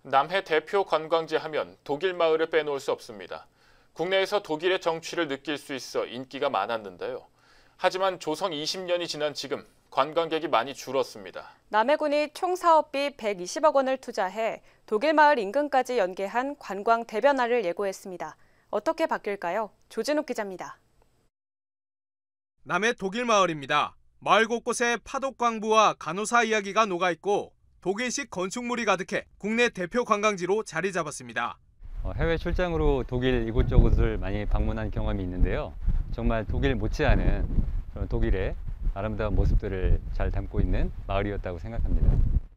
남해 대표 관광지 하면 독일 마을을 빼놓을 수 없습니다. 국내에서 독일의 정취를 느낄 수 있어 인기가 많았는데요. 하지만 조성 20년이 지난 지금 관광객이 많이 줄었습니다. 남해군이 총 사업비 120억 원을 투자해 독일 마을 인근까지 연계한 관광 대변화를 예고했습니다. 어떻게 바뀔까요? 조진욱 기자입니다. 남해 독일 마을입니다. 마을 곳곳에 파독 광부와 간호사 이야기가 녹아있고 독일식 건축물이 가득해 국내 대표 관광지로 자리 잡았습니다. 해외 출장으로 독일 이곳저곳을 많이 방문한 경험이 있는데요. 정말 독일 못지않은 독일의 아름다운 모습들을 잘 담고 있는 마을이었다고 생각합니다.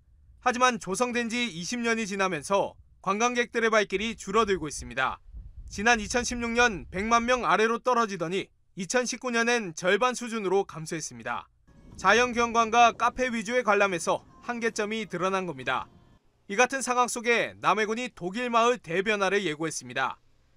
하지만 조성된 지 20년이 지나면서 관광객들의 발길이 줄어들고 있습니다. 지난 2016년 100만 명 아래로 떨어지더니 2019년엔 절반 수준으로 감소했습니다. 자연경관과 카페 위주의 관람에서 한계점이 드러난 겁니다. 이 같은 상황 속에 남해군이 독일 마을 대변화를 예고했습니다.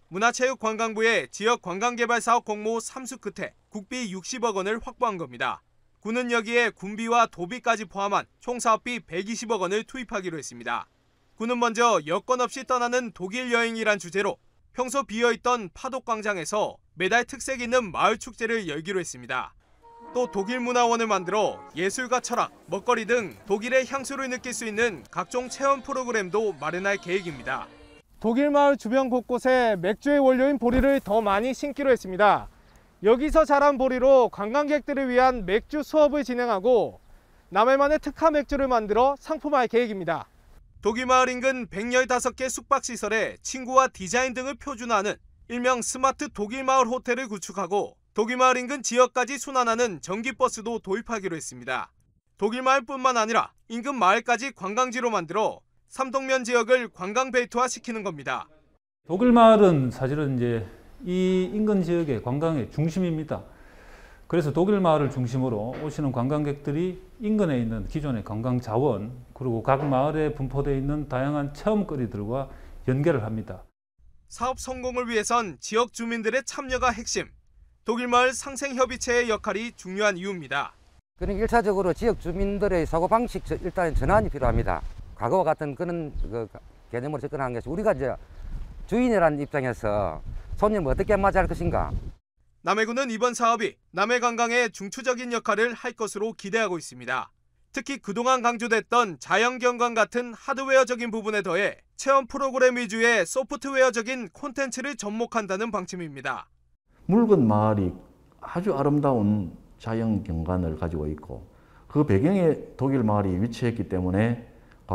문화체육관광부의 지역 관광개발사업 공모 삼수 끝에 국비 60억 원을 확보한 겁니다. 군은 여기에 군비와 도비까지 포함한 총 사업비 120억 원을 투입하기로 했습니다. 군은 먼저 여건 없이 떠나는 독일 여행이란 주제로 평소 비어있던 파독광장에서 매달 특색 있는 마을 축제를 열기로 했습니다. 또 독일 문화원을 만들어 예술과 철학, 먹거리 등 독일의 향수를 느낄 수 있는 각종 체험 프로그램도 마련할 계획입니다. 독일 마을 주변 곳곳에 맥주의 원료인 보리를 더 많이 심기로 했습니다. 여기서 자란 보리로 관광객들을 위한 맥주 수업을 진행하고 남해만의 특화 맥주를 만들어 상품화할 계획입니다. 독일 마을 인근 115개 숙박시설에 친구와 디자인 등을 표준화하는 일명 스마트 독일 마을 호텔을 구축하고 독일 마을 인근 지역까지 순환하는 전기버스도 도입하기로 했습니다. 독일 마을뿐만 아니라 인근 마을까지 관광지로 만들어 삼동면 지역을 관광 벨트화시키는 겁니다. 독일 마을은 사실은 이제 이 인근 지역의 관광의 중심입니다. 그래서 독일 마을을 중심으로 오시는 관광객들이 인근에 있는 기존의 관광 자원 그리고 각 마을에 분포되어 있는 다양한 체험거리들과 연계를 합니다. 사업 성공을 위해선 지역 주민들의 참여가 핵심. 독일 마을 상생협의체의 역할이 중요한 이유입니다. 그러니까 1차적으로 지역 주민들의 사고방식 일단 전환이 필요합니다. 과거와 같은 그런 개념으로 접근하는 것이 우리가 이제 주인이라는 입장에서 손님을 어떻게 맞이할 것인가. 남해군은 이번 사업이 남해 관광의 중추적인 역할을 할 것으로 기대하고 있습니다. 특히 그동안 강조됐던 자연경관 같은 하드웨어적인 부분에 더해 체험 프로그램 위주의 소프트웨어적인 콘텐츠를 접목한다는 방침입니다. 묽은 마을이 아주 아름다운 자연경관을 가지고 있고 그 배경에 독일 마을이 위치했기 때문에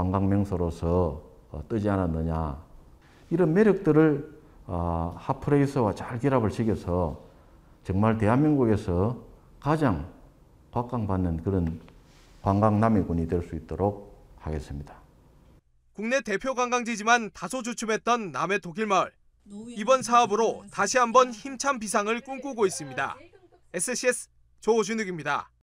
관광명소로서 뜨지 않았느냐. 이런 매력들을 핫플레이스와 잘 결합을 시켜서 정말 대한민국에서 가장 각광받는 그런 관광 남해군이 될 수 있도록 하겠습니다. 국내 대표 관광지지만 다소 주춤했던 남해 독일 마을. 이번 사업으로 다시 한번 힘찬 비상을 꿈꾸고 있습니다. SCS 조진욱입니다.